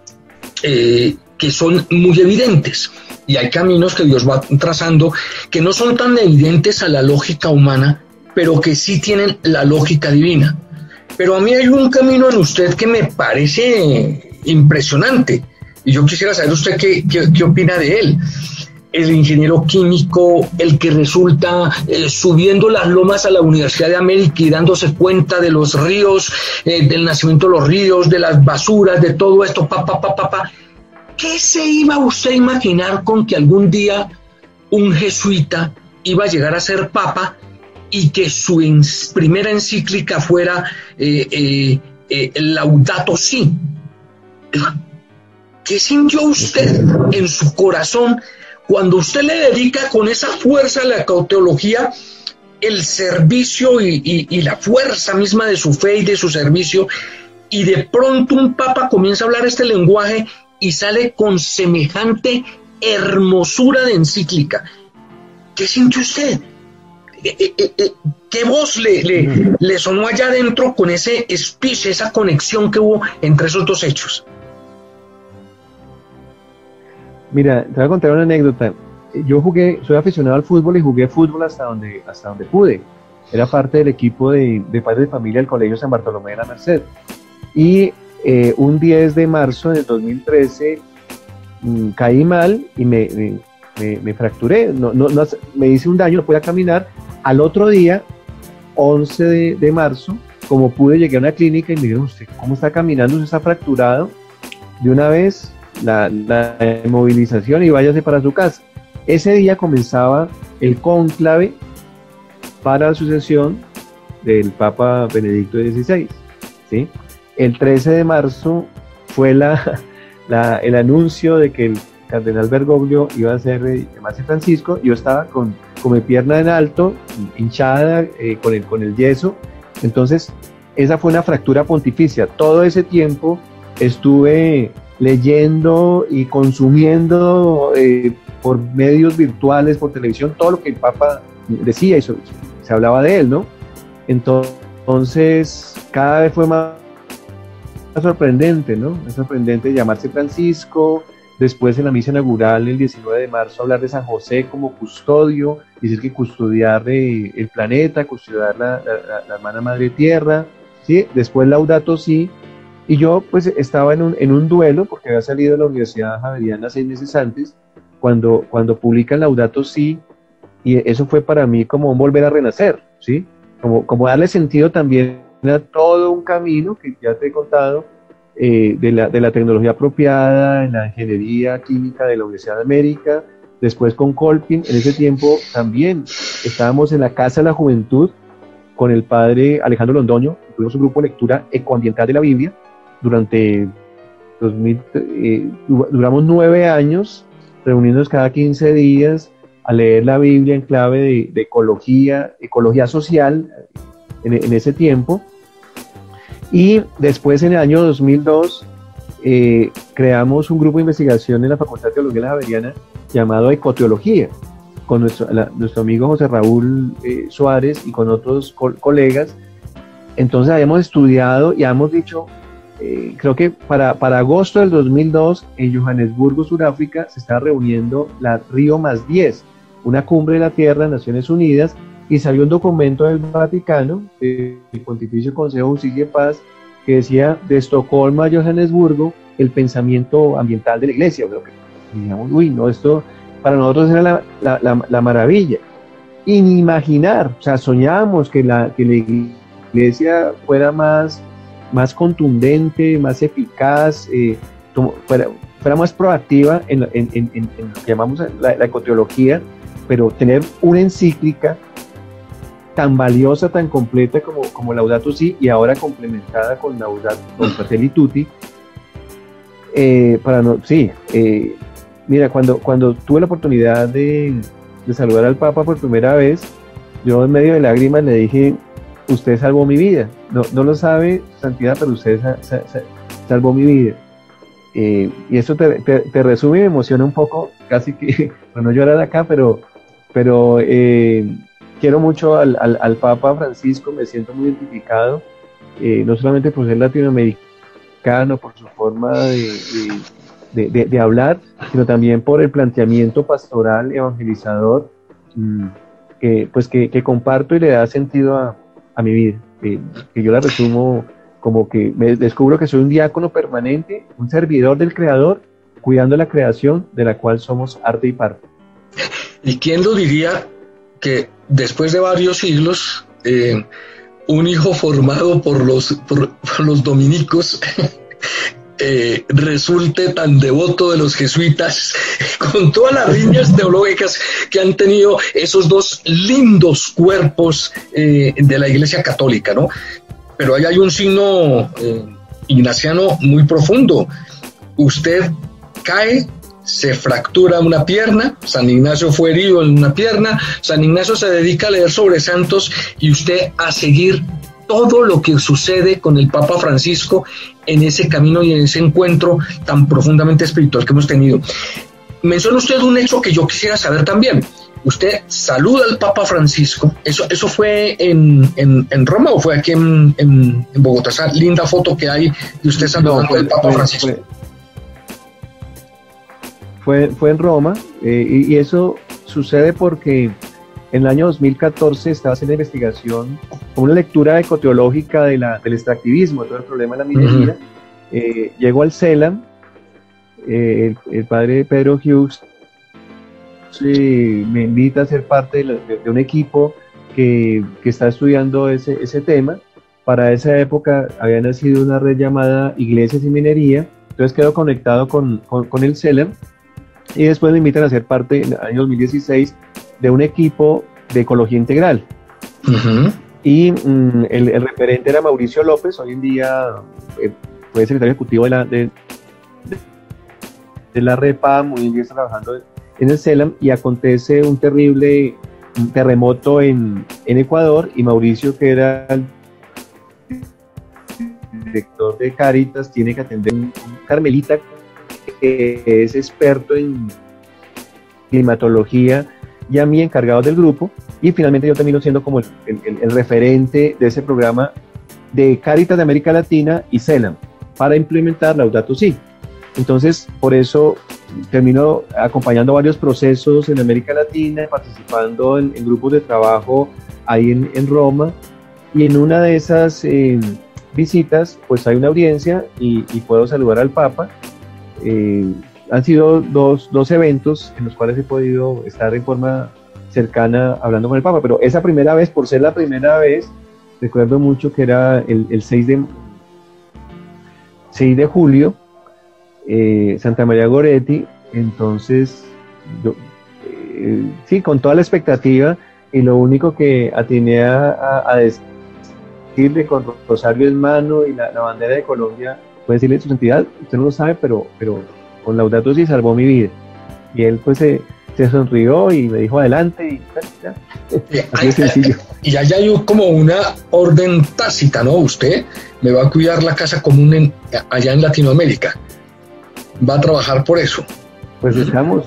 eh, que son muy evidentes, y hay caminos que Dios va trazando que no son tan evidentes a la lógica humana, pero que sí tienen la lógica divina. Pero a mí hay un camino en usted que me parece impresionante, y yo quisiera saber usted qué, qué, qué opina de él. El ingeniero químico, el que resulta eh, subiendo las lomas a la Universidad de América y dándose cuenta de los ríos, eh, del nacimiento de los ríos, de las basuras, de todo esto, pa, pa, pa, pa, pa. ¿Qué se iba usted a imaginar con que algún día un jesuita iba a llegar a ser papa y que su ens- primera encíclica fuera eh, eh, eh, Laudato Si? ¿Qué sintió usted en su corazón cuando usted le dedica con esa fuerza a la teología, el servicio y, y, y la fuerza misma de su fe y de su servicio, y de pronto un papa comienza a hablar este lenguaje y sale con semejante hermosura de encíclica? ¿Qué sintió usted? ¿Qué voz le, le, le sonó allá adentro con ese speech, esa conexión que hubo entre esos dos hechos? Mira, te voy a contar una anécdota. Yo jugué, soy aficionado al fútbol y jugué fútbol hasta donde, hasta donde pude. Era parte del equipo de, de padres de familia del Colegio San Bartolomé de la Merced. Y eh, un diez de marzo del dos mil trece mmm, caí mal y me, me, me, me fracturé. No, no, no, me hice un daño, no podía caminar. Al otro día, once de marzo, como pude, llegué a una clínica y me dijeron, ¿usted cómo está caminando? ¿Usted está fracturado? De una vez, la, la movilización y váyase para su casa. Ese día comenzaba el cónclave para la sucesión del Papa Benedicto dieciséis, ¿sí? El trece de marzo fue la, la, el anuncio de que el cardenal Bergoglio iba a ser eh, llamarse Francisco. Yo estaba con, con mi pierna en alto, hinchada, eh, con, el, con el yeso. Entonces, esa fue una fractura pontificia. Todo ese tiempo estuve leyendo y consumiendo eh, por medios virtuales, por televisión, todo lo que el Papa decía y se, se hablaba de él, ¿no? Entonces, cada vez fue más, más sorprendente, ¿no? Es sorprendente llamarse Francisco, después en la misa inaugural el diecinueve de marzo hablar de San José como custodio, decir que custodiar eh, el planeta, custodiar la, la, la hermana madre tierra, ¿sí? Después Laudato Si, y yo pues estaba en un, en un duelo porque había salido de la Universidad Javeriana seis meses antes, cuando, cuando publican Laudato Si, y eso fue para mí como un volver a renacer, ¿sí? Como, como darle sentido también a todo un camino que ya te he contado, eh, de, la, de la tecnología apropiada, en la ingeniería química de la Universidad de América, después con Colpin. En ese tiempo también estábamos en la Casa de la Juventud con el padre Alejandro Londoño, tuvimos un grupo de lectura ecoambiental de la Biblia, durante dos mil, eh, duramos nueve años, reuniéndonos cada quince días, a leer la Biblia en clave de, de ecología, ecología social en, en ese tiempo. Y después, en el año dos mil dos, eh, creamos un grupo de investigación en la Facultad de Teología de la Javeriana llamado Ecoteología, con nuestro, la, nuestro amigo José Raúl eh, Suárez y con otros co colegas. Entonces habíamos estudiado y habíamos dicho, eh, creo que para, para agosto del dos mil dos, en Johannesburgo, Sudáfrica, se estaba reuniendo la Río más diez, una cumbre de la Tierra en Naciones Unidas, y salió un documento del Vaticano, del Pontificio Consejo de Justicia y Paz, que decía: de Estocolmo a Johannesburgo, el pensamiento ambiental de la Iglesia. Creo que, digamos, uy, no, esto para nosotros era la, la, la, la maravilla. Inimaginar, o sea, soñábamos que la, que la Iglesia fuera más, más contundente, más eficaz, eh, como, fuera, fuera más proactiva en, en, en, en, en lo que llamamos la, la ecoteología, pero tener una encíclica tan valiosa, tan completa como, como Laudato Si, y ahora complementada con Laudato, con Fratelli Tutti, eh, para no, sí, eh, mira, cuando, cuando tuve la oportunidad de, de saludar al Papa por primera vez, yo en medio de lágrimas le dije: usted salvó mi vida. No, no lo sabe, Santidad, pero usted sa, sa, sa, salvó mi vida. Eh, y eso te, te, te resume y me emociona un poco, casi que, bueno, no llorar acá, pero, pero eh, quiero mucho al, al, al Papa Francisco, me siento muy identificado, eh, no solamente por ser latinoamericano, por su forma de, de, de, de hablar, sino también por el planteamiento pastoral, evangelizador, mmm, que, pues que, que comparto y le da sentido a, a mi vida, eh, que yo la resumo como que me descubro que soy un diácono permanente, un servidor del Creador, cuidando la creación de la cual somos arte y parte. ¿Y quién lo diría que después de varios siglos, eh, un hijo formado por los, por, por los dominicos eh, resulte tan devoto de los jesuitas, con todas las líneas teológicas que han tenido esos dos lindos cuerpos eh, de la Iglesia Católica, ¿no? Pero ahí hay un signo eh, ignaciano muy profundo. Usted cae, se fractura una pierna, San Ignacio fue herido en una pierna, San Ignacio se dedica a leer sobre santos y usted a seguir todo lo que sucede con el Papa Francisco en ese camino y en ese encuentro tan profundamente espiritual que hemos tenido. Menciona usted un hecho que yo quisiera saber también. Usted saluda al Papa Francisco, ¿eso, eso fue en, en, en Roma o fue aquí en, en, en Bogotá? Esa linda foto que hay de usted saludando no, fue, al Papa fue, Francisco. Fue, fue, fue en Roma, eh, y, y eso sucede porque en el año dos mil catorce estaba haciendo investigación, una lectura ecoteológica de la, del extractivismo, todo el problema de la minería. Uh-huh. eh, llego al CELAM, eh, el, el padre Pedro Hughes Sí, me invita a ser parte de, de, de un equipo que, que está estudiando ese, ese tema. Para esa época había nacido una red llamada Iglesias y Minería, entonces quedo conectado con, con, con el CELAM, y después me invitan a ser parte en el año dos mil dieciséis de un equipo de ecología integral. Uh-huh. Y mm, el, el referente era Mauricio López, hoy en día eh, fue secretario ejecutivo de la, de, de, de la REPA, muy bien trabajando en el CELAM, y acontece un terrible un terremoto en, en Ecuador, y Mauricio, que era el director de Cáritas, tiene que atender un, un carmelita que es experto en climatología, y a mí encargado del grupo, y finalmente yo termino siendo como el, el, el referente de ese programa de Cáritas de América Latina y CELAM para implementar Laudato Si. Entonces, por eso termino acompañando varios procesos en América Latina, participando en, en grupos de trabajo ahí en, en Roma, y en una de esas eh, visitas, pues hay una audiencia y, y puedo saludar al Papa. Eh, han sido dos, dos eventos en los cuales he podido estar en forma cercana hablando con el Papa, pero esa primera vez, por ser la primera vez, recuerdo mucho que era el, el seis de julio, eh, Santa María Goretti. Entonces, yo, eh, sí, con toda la expectativa, y lo único que atiné a, a, a decirle con rosario en mano y la, la bandera de Colombia, puede decirle: su santidad, usted no lo sabe, pero, pero con Laudato Si salvó mi vida. Y él pues se, se sonrió y me dijo adelante, y ya, ya. Así de sencillo. Y allá hay como una orden tácita, ¿no? Usted me va a cuidar la casa común en, allá en Latinoamérica. Va a trabajar por eso. Pues estamos.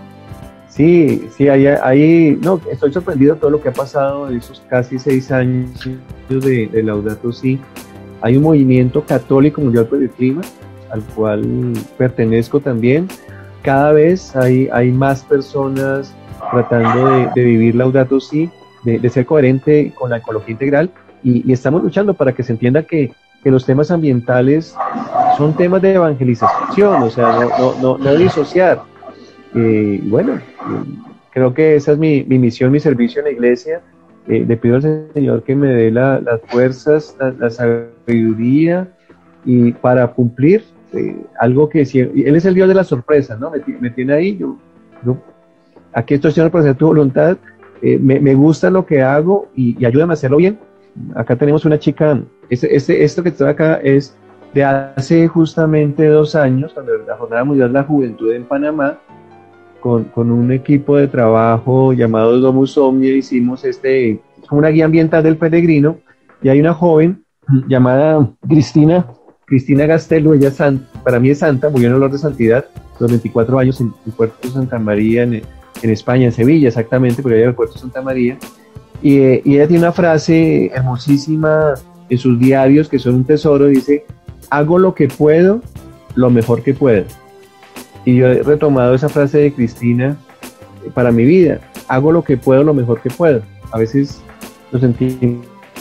Sí, sí, ahí, ahí, no, estoy sorprendido de todo lo que ha pasado en esos casi seis años de, de Laudato Si. Hay un movimiento católico mundial por el clima, al cual pertenezco también. Cada vez hay, hay más personas tratando de, de vivir Laudato Si, de, de ser coherente con la ecología integral, y, y estamos luchando para que se entienda que, que los temas ambientales son temas de evangelización, o sea, no, no, no, no disociar. Eh, bueno, eh, creo que esa es mi, mi misión, mi servicio en la iglesia. Eh, le pido al Señor que me dé la, las fuerzas, la, la sabiduría, y para cumplir eh, algo que si, Él es el Dios de la sorpresa, ¿no? Me, me tiene ahí, yo, yo aquí estoy haciendo por hacer tu voluntad, eh, me, me gusta lo que hago, y, y ayúdame a hacerlo bien. Acá tenemos una chica, este, este, esto que está acá es de hace justamente dos años, cuando la Jornada Mundial de la Juventud en Panamá, con, con un equipo de trabajo llamado Domus Omnia, hicimos este, una guía ambiental del peregrino, y hay una joven llamada Cristina, Cristina Gastelu. Ella es santa, para mí es santa, murió en olor de santidad, los veinticuatro años en el puerto de Santa María, en, en España, en Sevilla exactamente, porque ella era el puerto de Santa María, y, eh, y ella tiene una frase hermosísima en sus diarios, que son un tesoro. Dice: hago lo que puedo, lo mejor que puedo. Y yo he retomado esa frase de Cristina para mi vida: hago lo que puedo, lo mejor que puedo. A veces nos sentimos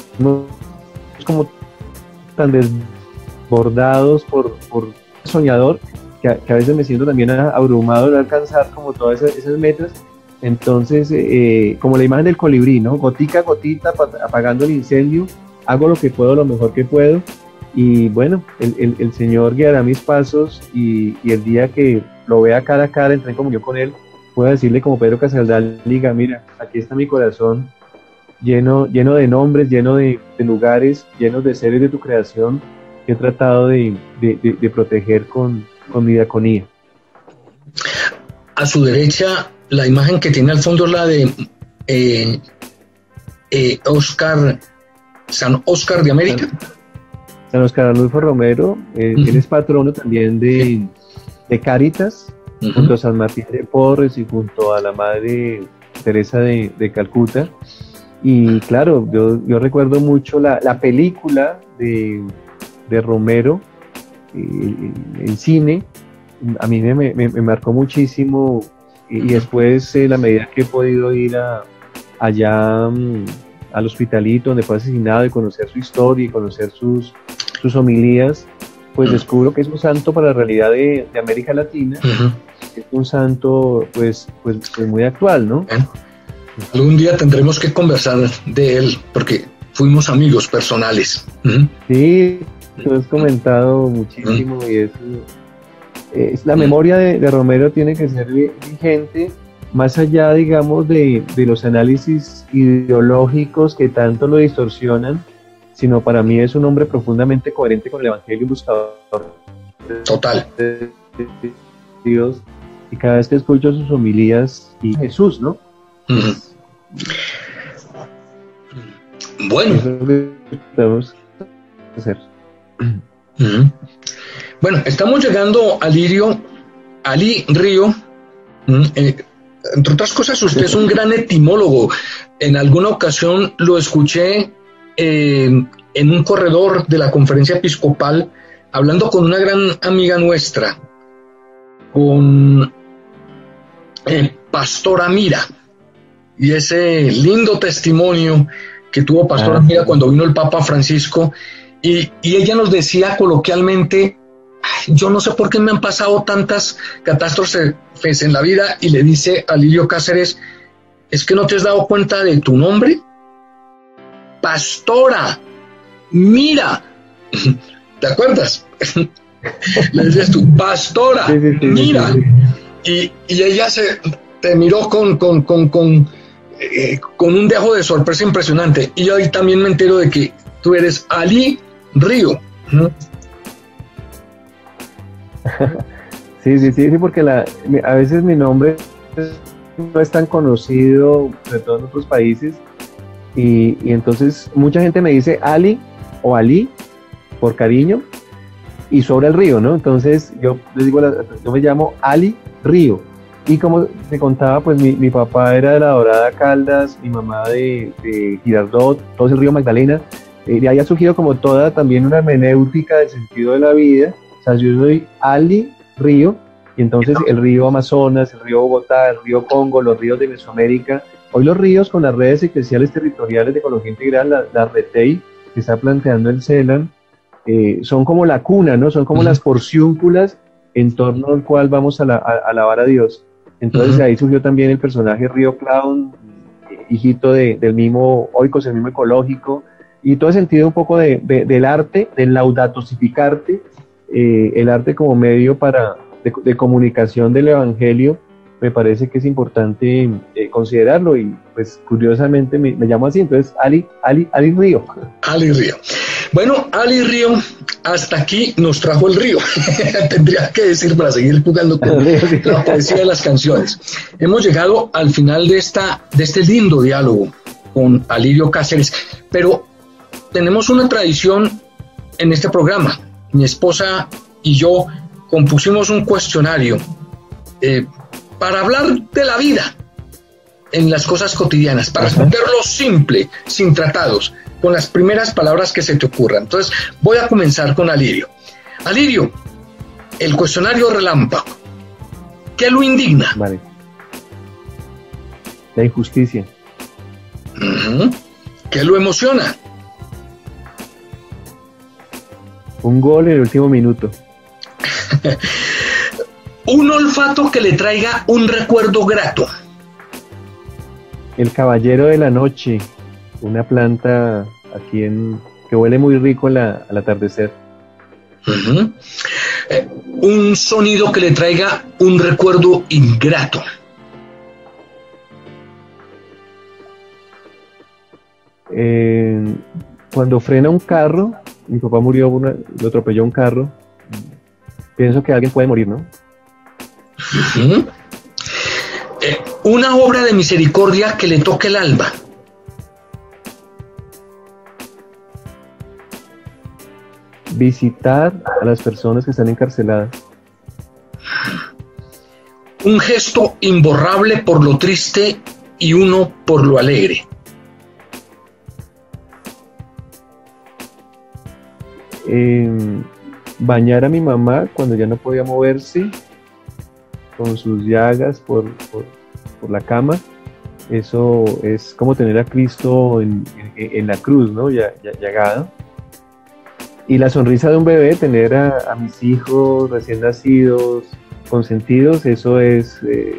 como tan desbordados por, por soñador, que a, que a veces me siento también abrumado de alcanzar como todas esas, esas metas. Entonces, eh, como la imagen del colibrí, ¿no? Gotica a gotita, apagando el incendio, hago lo que puedo, lo mejor que puedo. Y bueno, el, el, el Señor guiará mis pasos, y, y el día que lo vea cara a cara, entré en comunión con Él, puedo decirle como Pedro Casaldal: diga, mira, aquí está mi corazón, lleno, lleno de nombres, lleno de, de lugares, llenos de seres de tu creación, que he tratado de, de, de, de proteger con, con mi diaconía. A su derecha, la imagen que tiene al fondo es la de eh, eh, Oscar, San Oscar de América. San Oscar Arnulfo Romero, eh, uh-huh. Él es patrono también de, de Cáritas, uh-huh. junto a San Martín de Porres y junto a la Madre Teresa de, de Calcuta. Y claro, yo, yo recuerdo mucho la, la película de, de Romero, eh, el cine, a mí me, me, me marcó muchísimo, y, y después eh, la medida que he podido ir a, allá um, al Hospitalito, donde fue asesinado, y conocer su historia y conocer sus, sus homilías, pues descubro que es un santo para la realidad de, de América Latina. Uh-huh. Es un santo pues, pues, pues muy actual, ¿no? Bueno, algún día tendremos que conversar de él, porque fuimos amigos personales. Uh-huh. Sí, lo has comentado muchísimo, uh-huh. y es, es la memoria de, de Romero tiene que ser vigente, más allá, digamos, de, de los análisis ideológicos que tanto lo distorsionan, sino para mí es un hombre profundamente coherente con el Evangelio, buscador total de Dios, y cada vez que escucho sus homilías, y Jesús, ¿no? Uh-huh. Bueno, eso es lo que podemos hacer. Uh-huh. Bueno, estamos llegando, Alirio, Ali Río, eh, entre otras cosas, usted es un gran etimólogo. En alguna ocasión lo escuché eh, en un corredor de la conferencia episcopal, hablando con una gran amiga nuestra, con eh, Pastora Mira, y ese lindo testimonio que tuvo Pastora ah, Mira sí. cuando vino el Papa Francisco, y, y ella nos decía coloquialmente, yo no sé por qué me han pasado tantas catástrofes en la vida, y le dice a Lirio Cáceres, ¿es que no te has dado cuenta de tu nombre? Pastora Mira. ¿Te acuerdas? Le dices tú, Pastora, sí, sí, sí, mira. Sí, sí. Y, y ella se te miró con, con, con, con, eh, con un dejo de sorpresa impresionante. Y yo ahí también me entero de que tú eres Ali Río. Sí, sí, sí, sí, porque la, a veces mi nombre no es tan conocido de todos otros países. Y, y entonces mucha gente me dice Ali o Ali por cariño y sobre el río, ¿no? Entonces yo les digo, yo me llamo Ali Río, y como te contaba, pues mi, mi papá era de la Dorada Caldas, mi mamá de, de Girardot, todo el río Magdalena, eh, de ahí ha surgido como toda también una hermenéutica del sentido de la vida. O sea, yo soy Ali Río, y entonces el río Amazonas, el río Bogotá, el río Congo, los ríos de Mesoamérica, hoy los ríos con las redes eclesiales territoriales de ecología integral, la, la RETEI, que está planteando el CELAN, Eh, son como la cuna, ¿no? Son como uh-huh. las porciúnculas en torno al cual vamos a, la, a, a alabar a Dios. Entonces uh-huh. ahí surgió también el personaje Río Clown, hijito de, del mismo Oikos, el mismo ecológico, y todo el sentido un poco de, de, del arte, del laudatosificarte, eh, el arte como medio para, de, de comunicación del evangelio. Me parece que es importante eh, considerarlo, y pues curiosamente me, me llamo así, entonces Ali, Ali, Ali Río. Ali Río. Bueno, Ali Río, hasta aquí nos trajo el río. Tendría que decir para seguir jugando con la poesía de las canciones. Hemos llegado al final de, esta, de este lindo diálogo con Alirio Cáceres, pero tenemos una tradición en este programa. Mi esposa y yo compusimos un cuestionario eh, para hablar de la vida en las cosas cotidianas, para responderlo simple, sin tratados, con las primeras palabras que se te ocurran. Entonces voy a comenzar con Alirio. Alirio, el cuestionario relámpago, ¿qué lo indigna? Vale. La injusticia. Uh-huh. ¿Qué lo emociona? Un gol en el último minuto. Un olfato que le traiga un recuerdo grato. El caballero de la noche, una planta aquí en que huele muy rico la, al atardecer. Uh-huh. Eh, un sonido que le traiga un recuerdo ingrato. Eh, cuando frena un carro, mi papá murió, una, lo atropelló un carro. Pienso que alguien puede morir, ¿no? Uh-huh. Eh, una obra de misericordia que le toque el alma. Visitar a las personas que están encarceladas. Un gesto imborrable por lo triste y uno por lo alegre. Eh, bañar a mi mamá cuando ya no podía moverse, con sus llagas por, por, por la cama. Eso es como tener a Cristo en, en, en la cruz, ¿no? Ya, ya, llagado. Y la sonrisa de un bebé, tener a, a mis hijos recién nacidos, consentidos, eso es, eh,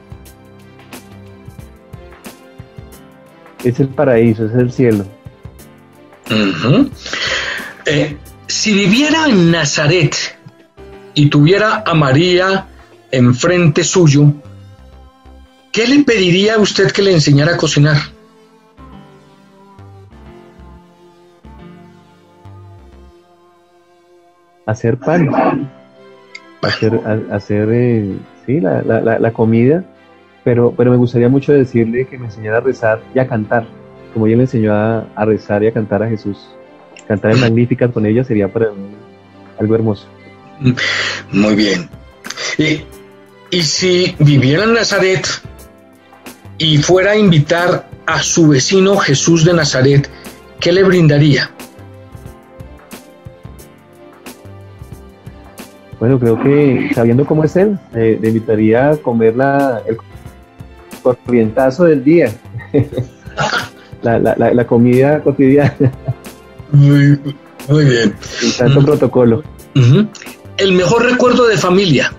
es el paraíso, es el cielo. Uh-huh. Eh, si viviera en Nazaret y tuviera a María enfrente suyo, ¿qué le pediría a usted que le enseñara a cocinar? Hacer pan, hacer, a, hacer eh, sí, la, la, la comida, pero, pero me gustaría mucho decirle que me enseñara a rezar y a cantar, como ella le enseñó a, a rezar y a cantar a Jesús. Cantar en Magníficas con ella sería para mí algo hermoso. Muy bien. Y Y si viviera en Nazaret y fuera a invitar a su vecino Jesús de Nazaret, ¿qué le brindaría? Bueno, creo que sabiendo cómo es él, eh, le invitaría a comer la, el corrientazo del día, la, la, la, la comida cotidiana. Muy, muy bien. Sin tanto uh-huh. protocolo. Uh-huh. El mejor recuerdo de familia.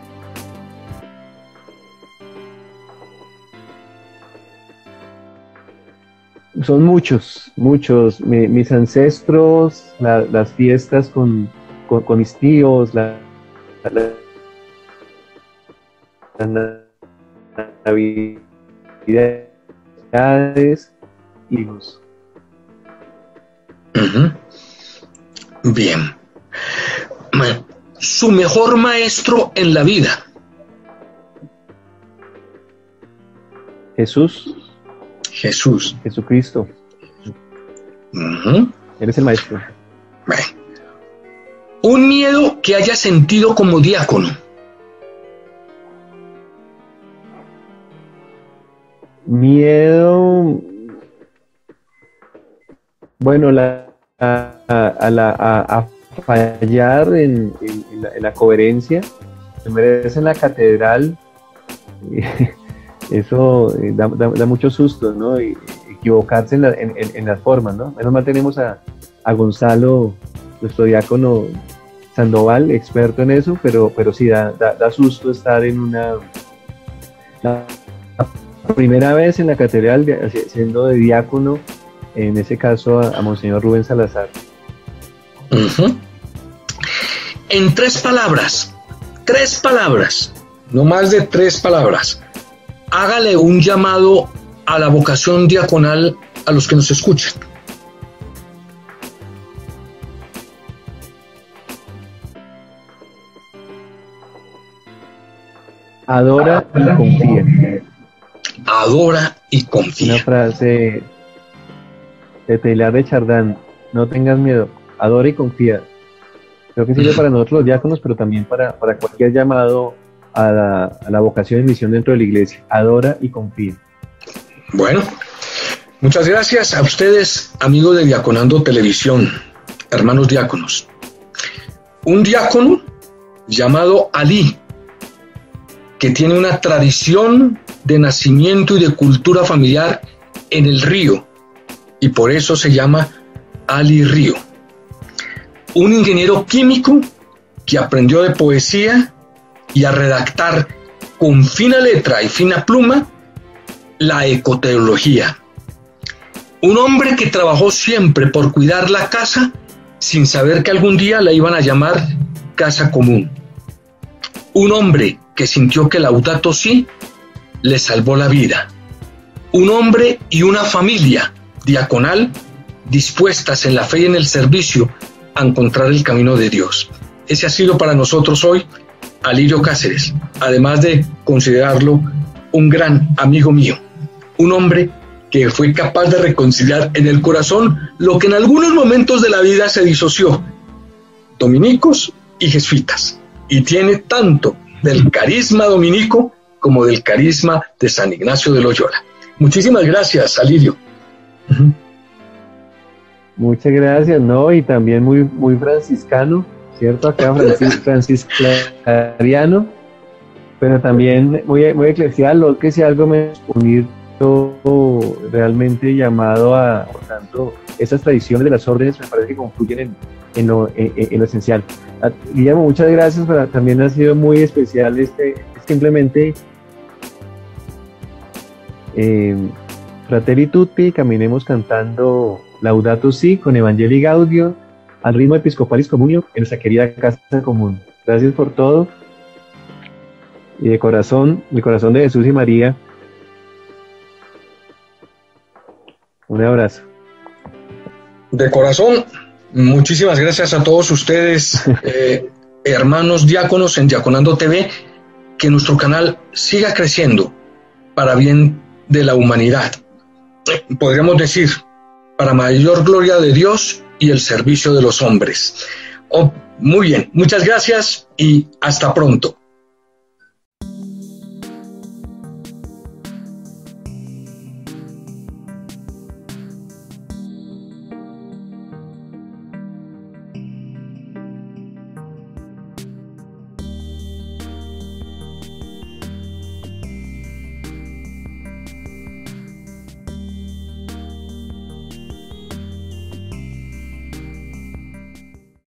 Son muchos, muchos. Mi, mis ancestros, la, las fiestas con, con, con mis tíos, la, la, las navidades y los... Uh-huh. Bien. Su mejor maestro en la vida. Jesús. Jesús. Jesucristo. Uh-huh. Él es el maestro. Bien. Un miedo que haya sentido como diácono. Miedo. Bueno, la, a, a, la, a, a fallar en, en, en, la, en la coherencia. Primero es en la catedral. Eso eh, da, da, da mucho susto, ¿no? Y, equivocarse en, la, en, en, en las formas, ¿no? Menos mal tenemos a, a Gonzalo, nuestro diácono Sandoval, experto en eso, pero, pero sí da, da, da susto estar en una... La, la primera vez en la catedral de, siendo de diácono, en ese caso a, a Monseñor Rubén Salazar. Uh-huh. En tres palabras, tres palabras, no más de tres palabras, hágale un llamado a la vocación diaconal a los que nos escuchan. Adora y confía. Adora y confía. Una frase de Teilhard de Chardin: no tengas miedo, adora y confía. Creo que sirve para nosotros los diáconos, pero también para, para cualquier llamado a la, a la vocación y misión dentro de la iglesia. Adora y confía. Bueno, muchas gracias a ustedes, amigos de Diaconando Televisión, hermanos diáconos. Un diácono llamado Ali, que tiene una tradición de nacimiento y de cultura familiar en el río, y por eso se llama Ali Río. Un ingeniero químico que aprendió de poesía y a redactar con fina letra y fina pluma la ecoteología. Un hombre que trabajó siempre por cuidar la casa sin saber que algún día la iban a llamar casa común. Un hombre que sintió que Laudato Si le salvó la vida. Un hombre y una familia diaconal dispuestas en la fe y en el servicio a encontrar el camino de Dios. Ese ha sido para nosotros hoy Alirio Cáceres, además de considerarlo un gran amigo mío, un hombre que fue capaz de reconciliar en el corazón lo que en algunos momentos de la vida se disoció, dominicos y jesuitas, y tiene tanto del carisma dominico como del carisma de San Ignacio de Loyola. Muchísimas gracias, Alirio. Uh-huh. Muchas gracias, ¿no? Y también muy, muy franciscano, ¿cierto? Acá francis, franciscariano, pero también muy, muy eclesial, lo que si algo me unir realmente llamado a, por tanto, esas tradiciones de las órdenes me parece que confluyen en, en, lo, en, en lo esencial. Guillermo, muchas gracias, pero también ha sido muy especial este, simplemente eh, Fratelli Tutti, caminemos cantando Laudato Si con Evangelii Gaudium al ritmo Episcopalis Communio en nuestra querida Casa Común. Gracias por todo y de corazón, de corazón de Jesús y María, un abrazo. De corazón, muchísimas gracias a todos ustedes, eh, hermanos diáconos en Diaconando T V, que nuestro canal siga creciendo para bien de la humanidad. Podríamos decir, para mayor gloria de Dios y el servicio de los hombres. Oh, muy bien, muchas gracias y hasta pronto.